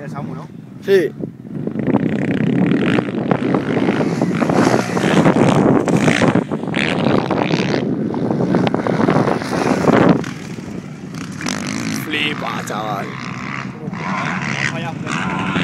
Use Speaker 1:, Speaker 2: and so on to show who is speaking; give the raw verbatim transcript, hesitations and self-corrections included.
Speaker 1: de Samu, ¿no?
Speaker 2: Sí. Flipa, chaval.
Speaker 1: No falla,